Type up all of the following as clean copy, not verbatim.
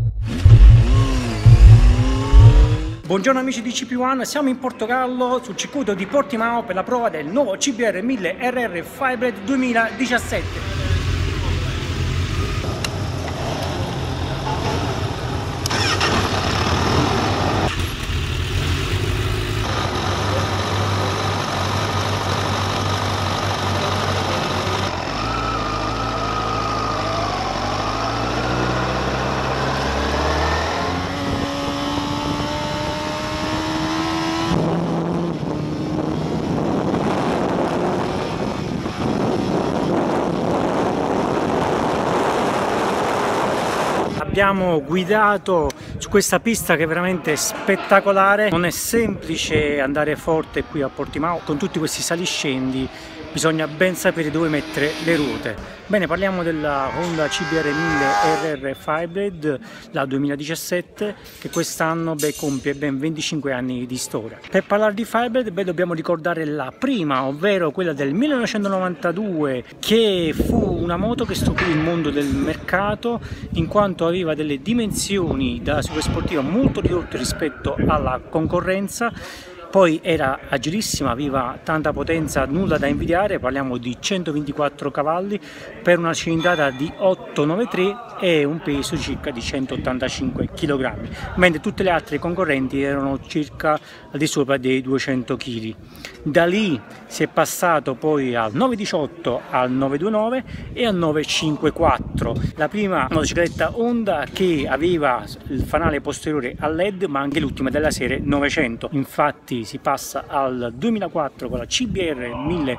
Buongiorno amici di CP1, siamo in Portogallo sul circuito di Portimao per la prova del nuovo CBR 1000 RR Firebird 2017. Abbiamo guidato su questa pista che è veramente spettacolare, non è semplice andare forte qui a Portimao con tutti questi saliscendi, bisogna ben sapere dove mettere le ruote. Bene, parliamo della Honda CBR 1000 RR Firebird, la 2017, che quest'anno compie ben 25 anni di storia. Per parlare di Firebird dobbiamo ricordare la prima, ovvero quella del 1992, che fu una moto che stupì il mondo del mercato in quanto aveva delle dimensioni da supersportiva molto ridotte rispetto alla concorrenza. Poi era agilissima, aveva tanta potenza, nulla da invidiare, parliamo di 124 cavalli per una cilindrata di 893 e un peso circa di 185 kg, mentre tutte le altre concorrenti erano circa al di sopra dei 200 kg. Da lì si è passato poi al 918, al 929 e al 954, la prima motocicletta Honda che aveva il fanale posteriore a LED, ma anche l'ultima della serie 900. Infatti si passa al 2004 con la CBR 1000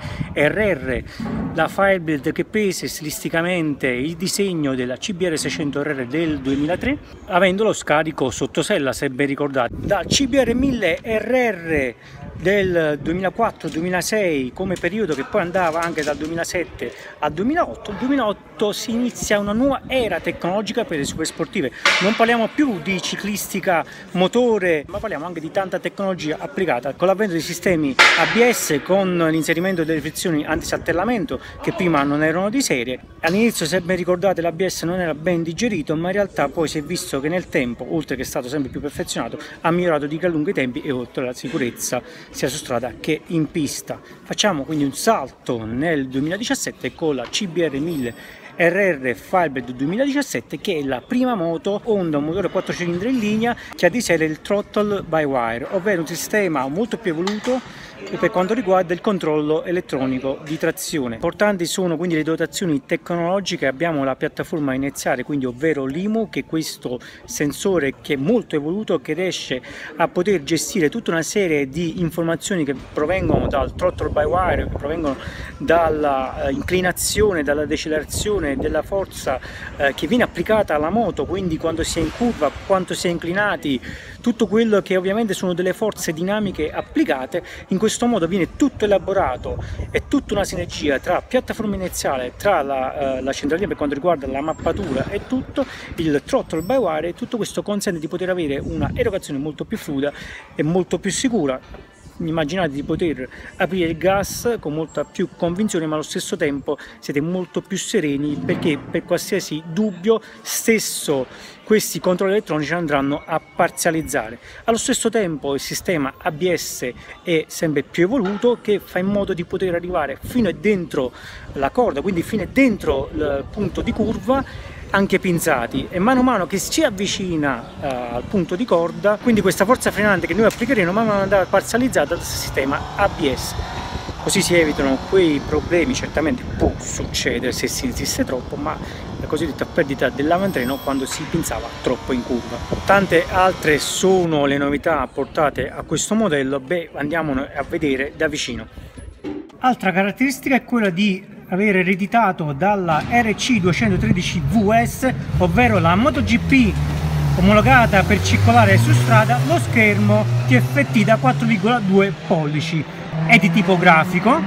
RR, la Firebird che prese stilisticamente il disegno della CBR 600 RR del 2003, avendo lo scarico sottosella, se ben ricordate. Da CBR 1000 RR del 2004-2006 come periodo, che poi andava anche dal 2007 al 2008, 2008 si inizia una nuova era tecnologica per le supersportive. Non parliamo più di ciclistica motore, ma parliamo anche di tanta tecnologia applicata con l'avvento dei sistemi ABS, con l'inserimento delle frizioni antisaltellamento che prima non erano di serie. All'inizio, se ben ricordate, l'ABS non era ben digerito, ma in realtà poi si è visto che nel tempo, oltre che è stato sempre più perfezionato, ha migliorato di gran lunga i tempi e oltre alla sicurezza sia su strada che in pista. Facciamo quindi un salto nel 2017 con la CBR 1000 RR Firebird 2017, che è la prima moto Honda, un motore 4 cilindri in linea, che ha di serie il throttle by wire, ovvero un sistema molto più evoluto per quanto riguarda il controllo elettronico di trazione. Importanti sono quindi le dotazioni tecnologiche. Abbiamo la piattaforma iniziale, quindi ovvero l'IMU, che è questo sensore che è molto evoluto, che riesce a poter gestire tutta una serie di informazioni che provengono dal throttle by wire, che provengono dalla inclinazione, dalla decelerazione, della forza che viene applicata alla moto, quindi quando si è in curva, quanto si è inclinati, tutto quello che ovviamente sono delle forze dinamiche applicate. In questo modo viene tutto elaborato, è tutta una sinergia tra piattaforma iniziale, tra la centralina per quanto riguarda la mappatura e tutto, il throttle by wire, e tutto questo consente di poter avere una erogazione molto più fluida e molto più sicura. Immaginate di poter aprire il gas con molta più convinzione, ma allo stesso tempo siete molto più sereni, perché per qualsiasi dubbio stesso questi controlli elettronici andranno a parzializzare. Allo stesso tempo il sistema ABS è sempre più evoluto, che fa in modo di poter arrivare fino dentro la corda, quindi fino dentro il punto di curva, anche pinzati, e mano a mano che si avvicina al punto di corda, quindi questa forza frenante che noi applicheremo man mano andrà parzializzata dal sistema ABS, così si evitano quei problemi. Certamente può succedere se si insiste troppo, ma la cosiddetta perdita dell'avantreno quando si pinzava troppo in curva. Tante altre sono le novità apportate a questo modello, andiamo a vedere da vicino. Altra caratteristica è quella di aver ereditato dalla RC 213 VS, ovvero la MotoGP omologata per circolare su strada, lo schermo TFT da 4,2 pollici. È di tipo grafico,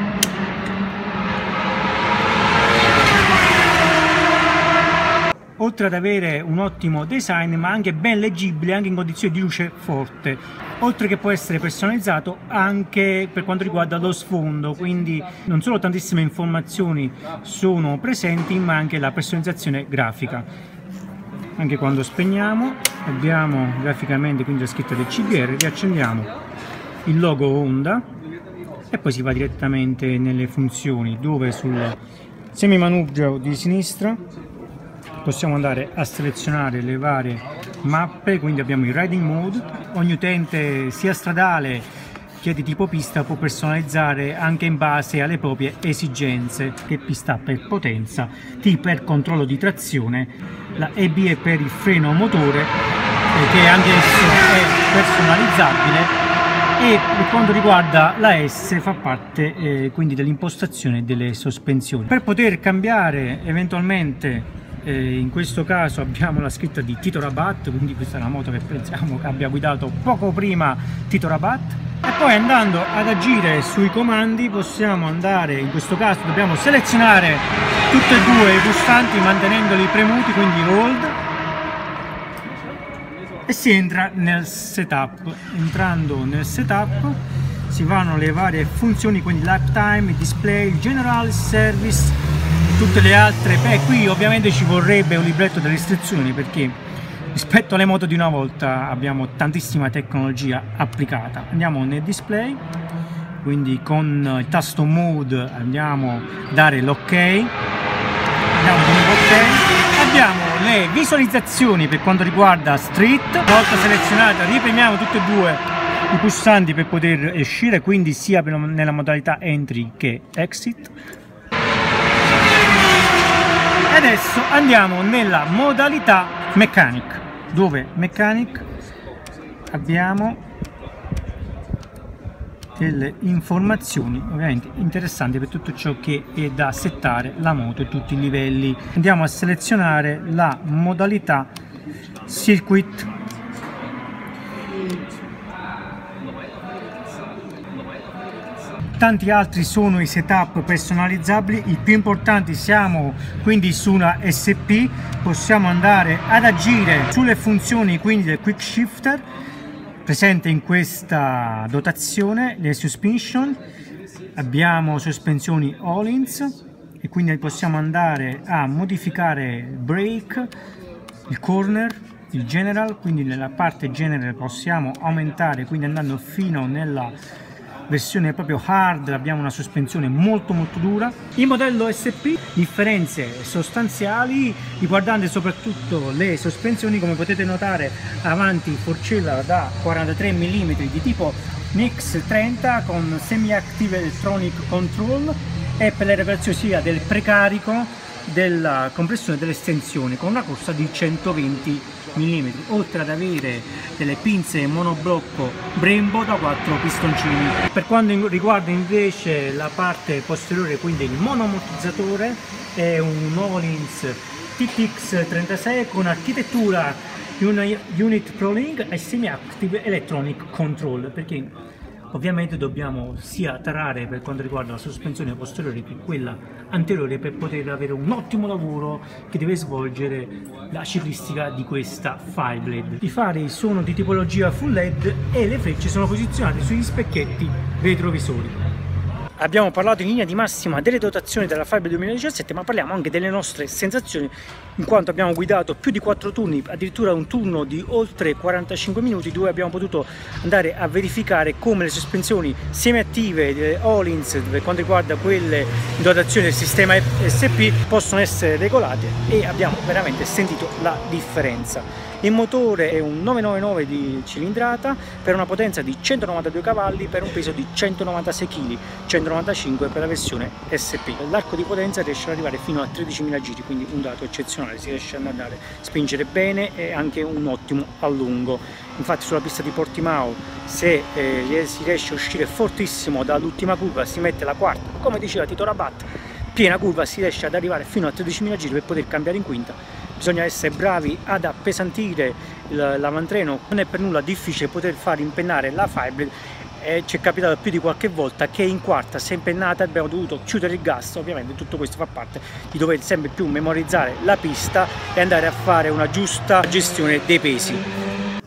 oltre ad avere un ottimo design, ma anche ben leggibile anche in condizioni di luce forte, oltre che può essere personalizzato anche per quanto riguarda lo sfondo, quindi non solo tantissime informazioni sono presenti, ma anche la personalizzazione grafica. anche quando spegniamo abbiamo graficamente quindi la scritta del CBR, riaccendiamo il logo Honda e poi si va direttamente nelle funzioni, dove sul semimanubrio di sinistra possiamo andare a selezionare le varie mappe, quindi abbiamo il riding mode. Ogni utente sia stradale che di tipo pista può personalizzare anche in base alle proprie esigenze, che pista per potenza, T per controllo di trazione, la EB è per il freno motore che anche esso è personalizzabile, e per quanto riguarda la S fa parte quindi dell'impostazione delle sospensioni. Per poter cambiare eventualmente in questo caso abbiamo la scritta di Tito Rabat, quindi questa è una moto che pensiamo che abbia guidato poco prima Tito Rabat. E poi andando ad agire sui comandi possiamo andare, in questo caso dobbiamo selezionare tutti e due i pulsanti mantenendoli premuti, quindi hold, e si entra nel setup. Entrando nel setup si vanno le varie funzioni, quindi lap time, il display, il general, service, tutte le altre. Qui ovviamente ci vorrebbe un libretto delle istruzioni, perché rispetto alle moto di una volta abbiamo tantissima tecnologia applicata. Andiamo nel display, quindi con il tasto mode andiamo a dare l'ok, andiamo con l'ok, abbiamo le visualizzazioni per quanto riguarda street. Una volta selezionata ripremiamo tutti e due i pulsanti per poter uscire, quindi sia nella modalità entry che exit. E adesso andiamo nella modalità mechanic, dove mechanic abbiamo delle informazioni ovviamente interessanti per tutto ciò che è da settare la moto e tutti i livelli. Andiamo a selezionare la modalità circuit. Tanti altri sono i setup personalizzabili, i più importanti siamo quindi su una SP. Possiamo andare ad agire sulle funzioni quindi del quick shifter presente in questa dotazione, le suspension, abbiamo sospensioni Öhlins e quindi possiamo andare a modificare il brake, il corner, il general, quindi nella parte general possiamo aumentare, quindi andando fino nella versione proprio hard abbiamo una sospensione molto dura. Il modello SP, differenze sostanziali riguardanti soprattutto le sospensioni, come potete notare avanti forcella da 43 mm di tipo NIX 30 con semi-active electronic control, e per le regolazioni sia del precarico, della compressione e dell'estensione con una corsa di 120 mm, oltre ad avere delle pinze monoblocco Brembo da 4 pistoncini. Per quanto riguarda invece la parte posteriore, quindi il monoammortizzatore, è un Öhlins TTX36 con architettura Unit Prolink e Semi-Active Electronic Control, perché ovviamente dobbiamo sia tarare per quanto riguarda la sospensione posteriore che quella anteriore per poter avere un ottimo lavoro che deve svolgere la ciclistica di questa Fireblade. I fari sono di tipologia full LED e le frecce sono posizionate sugli specchietti retrovisori. Abbiamo parlato in linea di massima delle dotazioni della Fireblade 2017, ma parliamo anche delle nostre sensazioni, in quanto abbiamo guidato più di 4 turni, addirittura un turno di oltre 45 minuti, dove abbiamo potuto andare a verificare come le sospensioni semiattive delle Öhlins, per quanto riguarda quelle in dotazione del sistema SP, possono essere regolate, e abbiamo veramente sentito la differenza. Il motore è un 999 di cilindrata per una potenza di 192 cavalli per un peso di 196 kg, 195 per la versione SP. L'arco di potenza riesce ad arrivare fino a 13.000 giri, quindi un dato eccezionale, si riesce ad andare a spingere bene e anche un ottimo allungo. Infatti sulla pista di Portimao, se si riesce a uscire fortissimo dall'ultima curva, si mette la quarta, come diceva Tito Rabat, piena curva, si riesce ad arrivare fino a 13.000 giri per poter cambiare in quinta. Bisogna essere bravi ad appesantire l'avantreno, non è per nulla difficile poter far impennare la Fireblade, e ci è capitato più di qualche volta che in quarta, se impennata, abbiamo dovuto chiudere il gas. Ovviamente tutto questo fa parte di dover sempre più memorizzare la pista e andare a fare una giusta gestione dei pesi.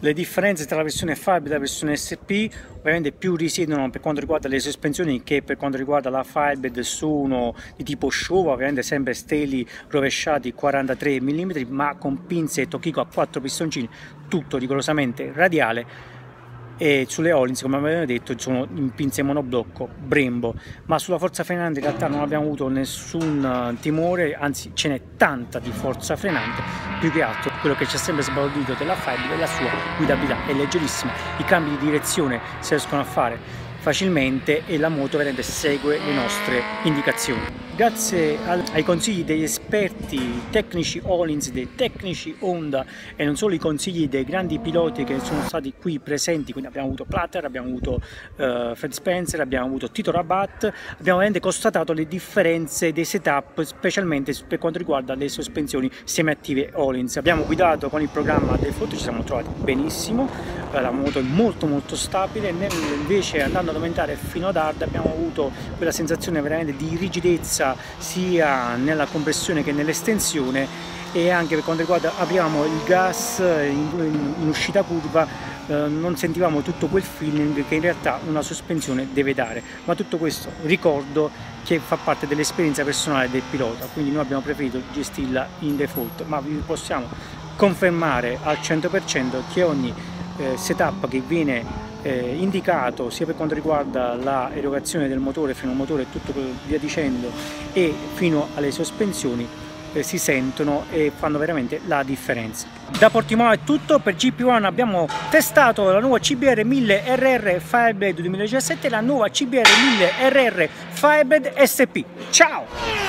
Le differenze tra la versione Firebird e la versione SP ovviamente più risiedono per quanto riguarda le sospensioni che per quanto riguarda la Firebird sono di tipo Showa, ovviamente sempre steli rovesciati 43 mm, ma con pinze Tokiko a 4 pistoncini, tutto rigorosamente radiale. E sulle Öhlins, come abbiamo detto, sono in pinze monoblocco Brembo, ma sulla forza frenante in realtà non abbiamo avuto nessun timore, anzi ce n'è tanta di forza frenante. Più che altro quello che ci ha sempre sbalordito della Firebird è la sua guidabilità, è leggerissima, i cambi di direzione si riescono a fare facilmente e la moto veramente segue le nostre indicazioni. Grazie ai consigli degli esperti tecnici Öhlins, dei tecnici Honda e non solo i consigli dei grandi piloti che sono stati qui presenti, quindi abbiamo avuto Platter, abbiamo avuto Fred Spencer, abbiamo avuto Tito Rabat, abbiamo veramente constatato le differenze dei setup, specialmente per quanto riguarda le sospensioni semiattive Öhlins. Abbiamo guidato con il programma Default, ci siamo trovati benissimo, la moto è molto stabile, invece andando ad aumentare fino ad hard abbiamo avuto quella sensazione veramente di rigidezza sia nella compressione che nell'estensione, e anche per quanto riguarda apriamo il gas in uscita curva, non sentivamo tutto quel feeling che in realtà una sospensione deve dare, ma tutto questo ricordo che fa parte dell'esperienza personale del pilota, quindi noi abbiamo preferito gestirla in default, ma vi possiamo confermare al 100% che ogni setup che viene indicato sia per quanto riguarda la erogazione del motore, freno motore e tutto via dicendo, e fino alle sospensioni si sentono e fanno veramente la differenza. Da Portimao è tutto, per GP1 abbiamo testato la nuova CBR 1000 RR Firebird 2017 e la nuova CBR 1000 RR Firebird SP. Ciao!